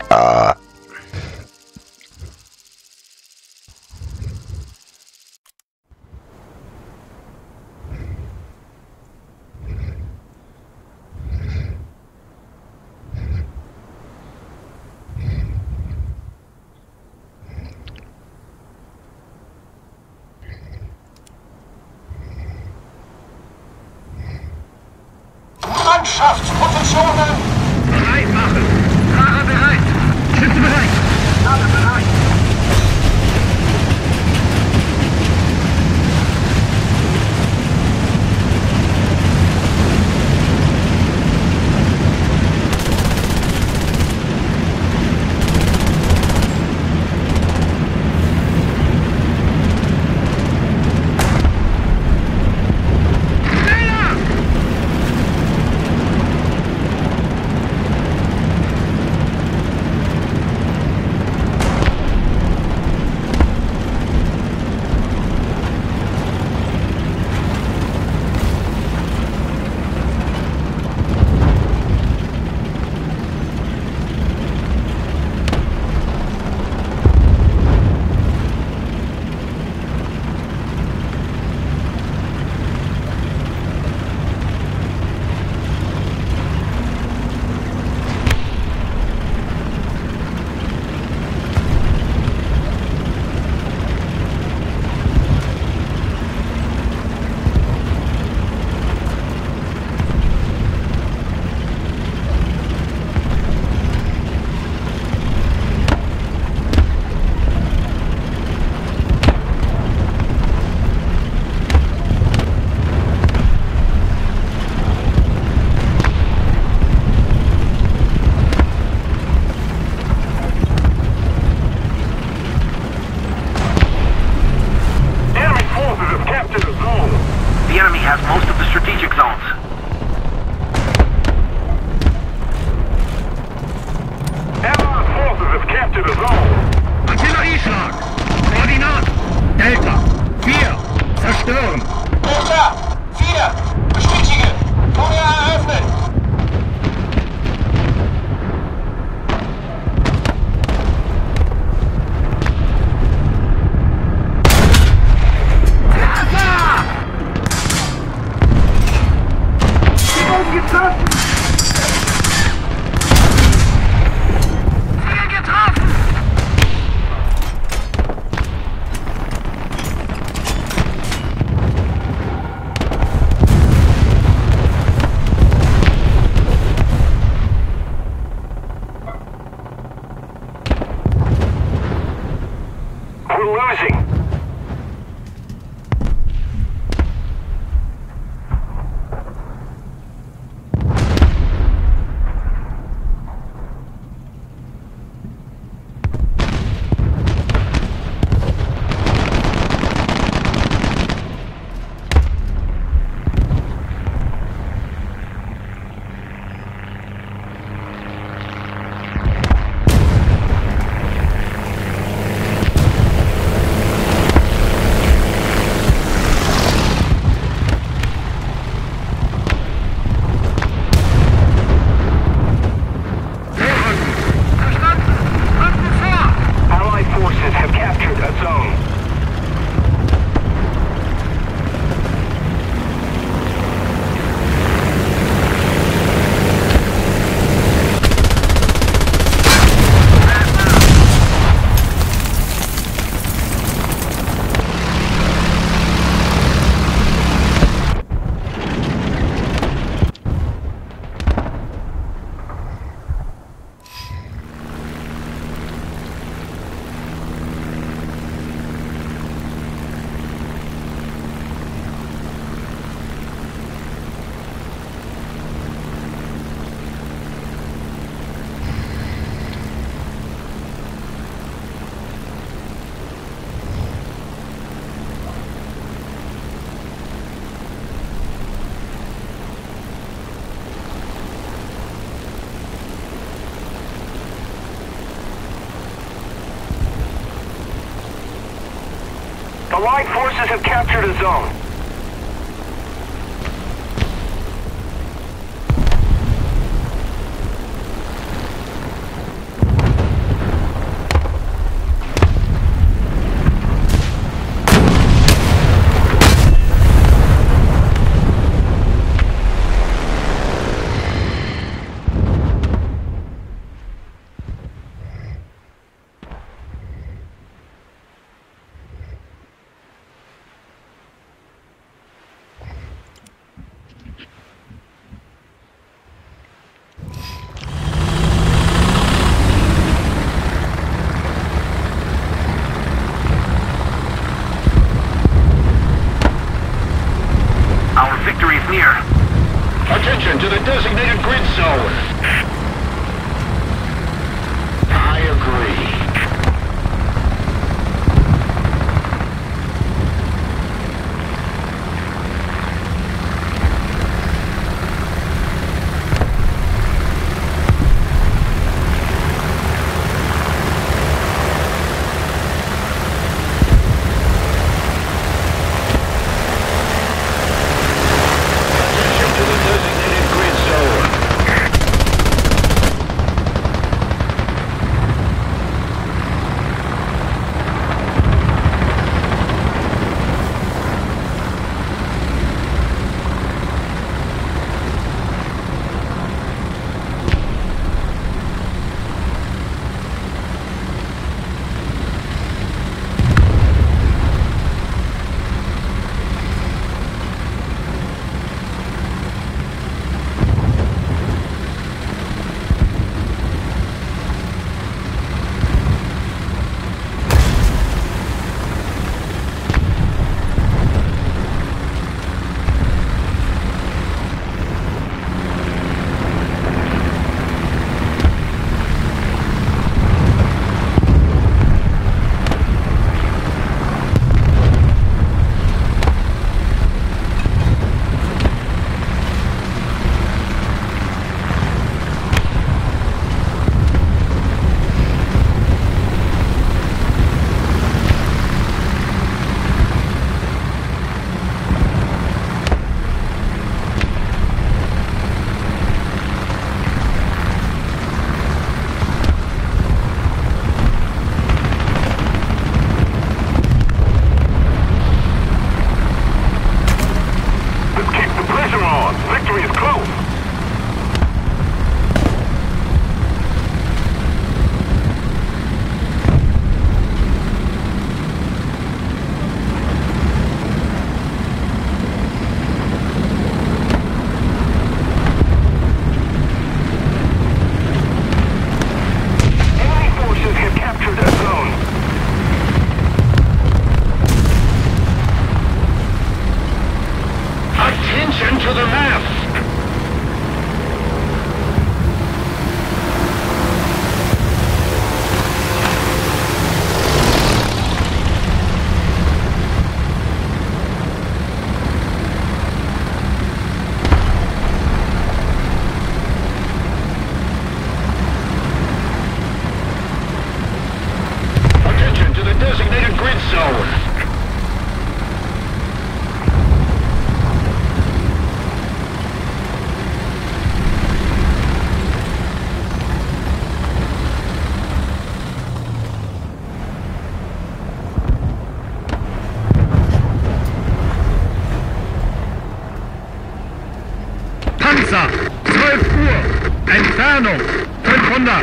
Uh, Mannschaftspositionen! Bereit machen! Fahrer bereit! Schütze bereit! Alle bereit! Has most of the strategic zones. Allied forces have captured a zone. Artillerieschlag! Koordinat! Delta! 4! Zerstören! Delta! 4! Bestätige! Feuer eröffnen! Allied forces have captured a zone. zone. Panzer! 12 Uhr! Entfernung! 500!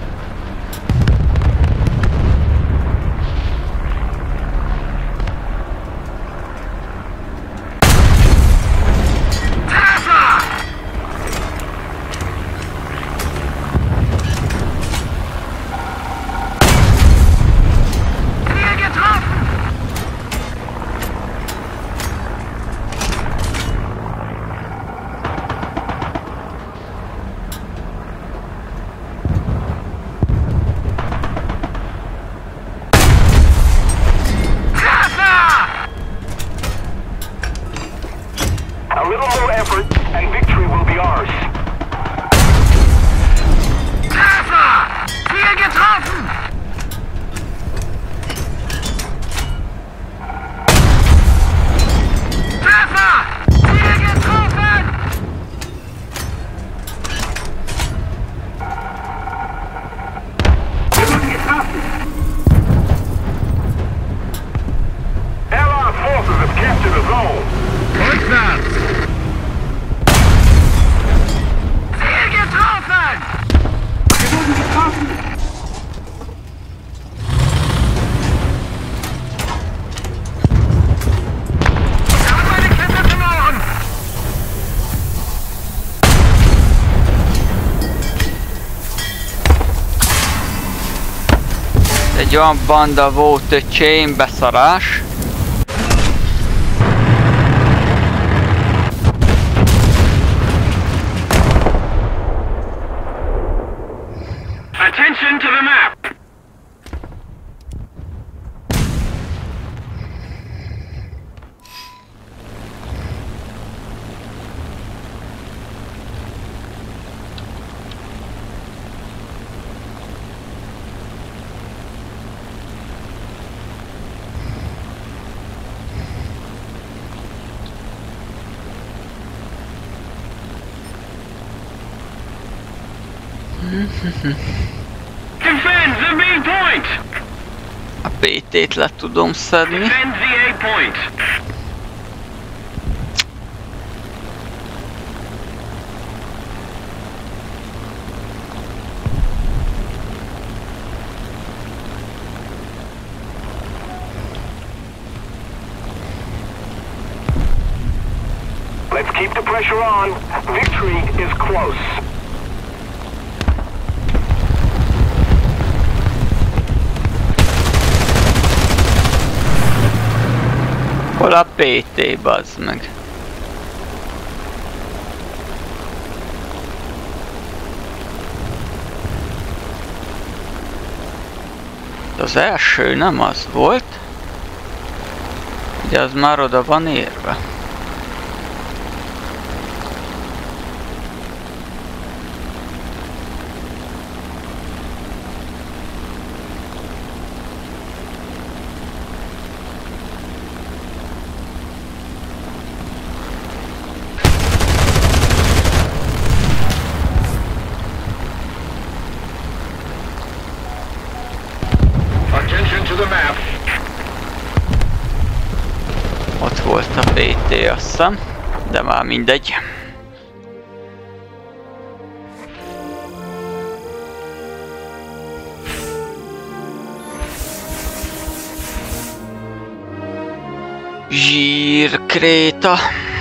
A little more effort, and victory will be ours. Treffer! Ziel getroffen! Treffer! Ziel getroffen! Wir wurden getroffen! Allied forces have captured the zone! Rückwärts! Ziel getroffen! Wir wurden getroffen! Ich habe meine Kette verloren! Egy olyan banda volt, hogy chainbeszarás. Attention to the map! Defend the main point! A PT-t le tudom szedni. Defend the A point! Let's keep the pressure on. Victory is close. Hol a PT, bazd meg? Az első nem az volt? Ugye az már oda van érve. Attention to the map! Ott volt a PT, azt hiszem, de már mindegy. Zsírkréta.